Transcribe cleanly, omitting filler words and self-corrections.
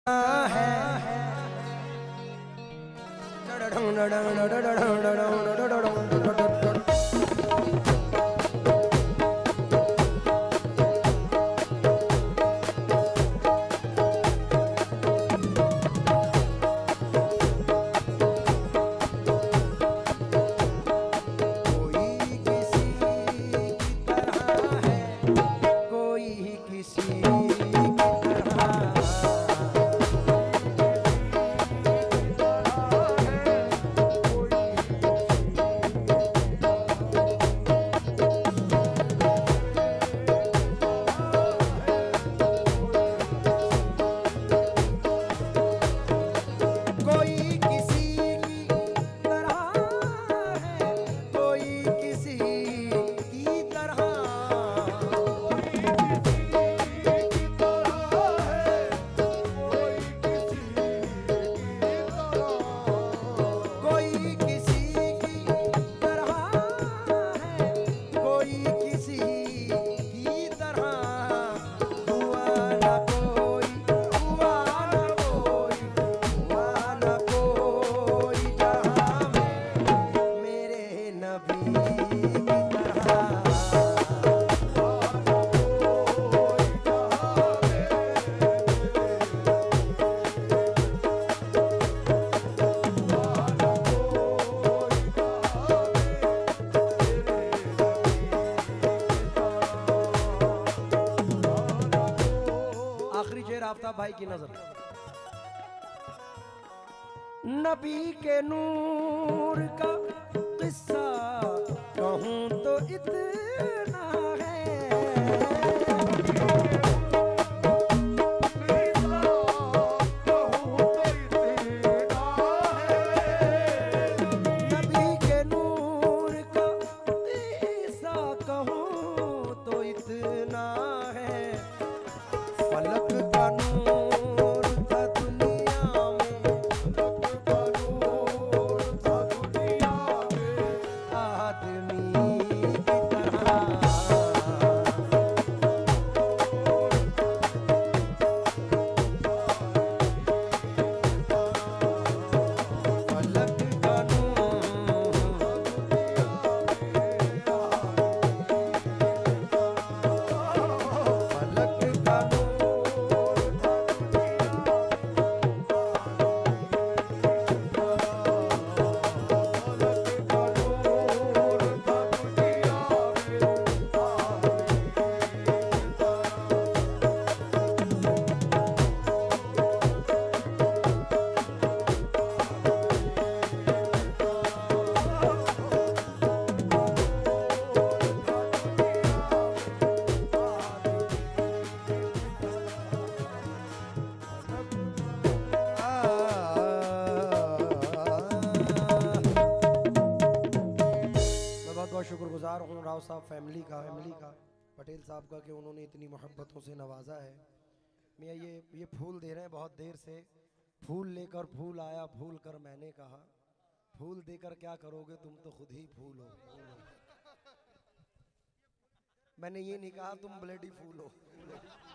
आफ्ताब भाई की नजर। नबी के नूर का किस्सा कहूं तो इतना है, नबी के नूर का किस्सा कहूं तो इतना है। फलक का नूर था दुनिया में, आदमी की तरह। फलक का शुक्रगुजार हूँ राव साहब फैमिली का पटेल साहब का कि उन्होंने इतनी मोहब्बतों से नवाजा है। मैं ये फूल दे रहे हैं बहुत देर से। फूल लेकर फूल आया, फूल कर मैंने कहा, फूल देकर क्या करोगे तुम तो खुद ही फूल हो। मैंने ये नहीं कहा तुम ब्लडी फूल हो।